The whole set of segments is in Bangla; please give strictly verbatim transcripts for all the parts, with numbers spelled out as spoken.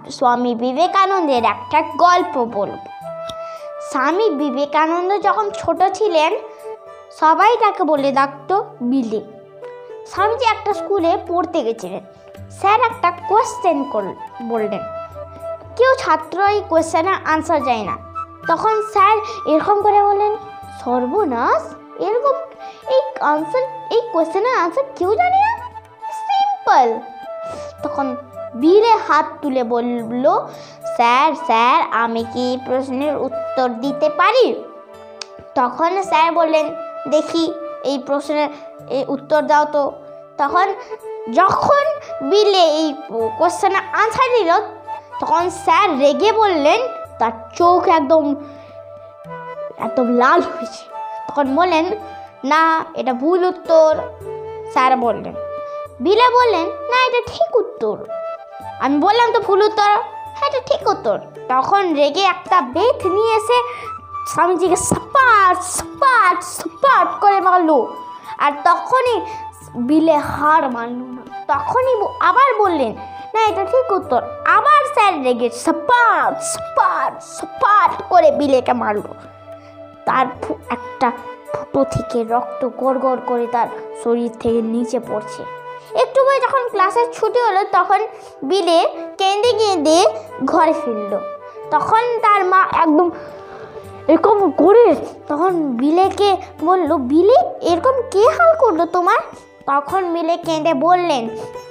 স্বামী বিবেকানন্দের একটা গল্প বলব। স্বামী বিবেকানন্দ যখন ছোট ছিলেন সবাই তাকে বলে ডাকতো বিলে। স্বামীজি একটা স্কুলে পড়তে গেছিলেন। স্যার একটা কোয়েশ্চেন বললেন, কেউ ছাত্র এই কোয়েশ্চেনের আনসার যায় না। তখন স্যার এরকম করে বললেন, সর্বনাশ, এরকম এই আনসার এই কোয়েশ্চেনের আনসার কেউ জানে না, সিম্পল। তখন বিলে হাত তুলে বলল, স্যার স্যার আমি কি প্রশ্নের উত্তর দিতে পারি? তখন স্যার বললেন, দেখি এই প্রশ্নের এই উত্তর দাও তো। তখন যখন বিলে এই কোয়েশ্চেনের আনসার দিল তখন স্যার রেগে বললেন, তার চোখ একদম একদম লাল হয়েছে। তখন বললেন, না এটা ভুল উত্তর। স্যার বললেন, বিলে বললেন, না এটা ঠিক উত্তর। আমি বললাম তো ভুল উত্তর, হ্যাঁ এটা ঠিক উত্তর। তখন রেগে একটা বেত নিয়ে এসে স্বামীজিকে সপাট সপাট সপাট করে মারলো। আর তখনই বিলে হার মানল না। তখনই আবার বললেন, না এটা ঠিক উত্তর। আবার স্যার রেগে সপাট সপাট সপাট করে বিলেকে মারলো। তার একটা ফুটো থেকে রক্ত গড় গড় করে তার শরীর থেকে নিচে পড়ছে। একটু পরে যখন ক্লাসের ছুটি হলো তখন বিলে কেঁদে কেঁদে ঘরে ফিরল। তখন তার মা একদম এরকম করে তখন বিলেকে বলল, বিলে এরকম কে হাল করলো তোমার? তখন বিলে কেঁদে বললেন,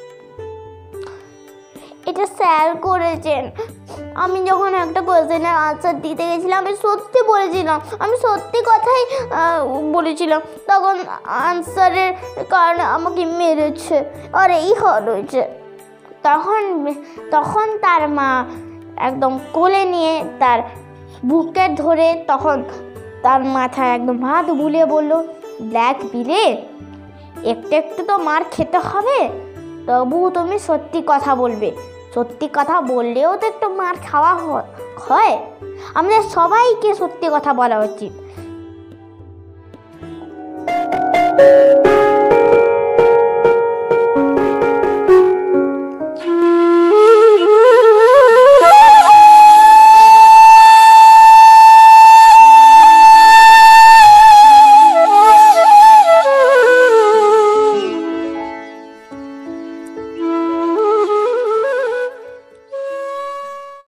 এটা স্যার করেছেন। আমি যখন একটা কোয়েশ্চেনের আনসার দিতে গেছিলাম আমি সত্যি বলেছিলাম, আমি সত্যি কথাই বলেছিলাম। তখন আনসারের কারণে আমাকে মেরেছে আর এই হাল হয়েছে। তখন তখন তার মা একদম কোলে নিয়ে তার বুকে ধরে তখন তার মাথায় একদম হাত বুলিয়ে বলল, দেখ বিলে, একটু একটু তো মার খেতে হবে, তবুও তুমি সত্যি কথা বলবে। সত্যি কথা বললেও তো একটু মার খাওয়া হয়। আমাদের সবাইকে সত্যি কথা বলা উচিত।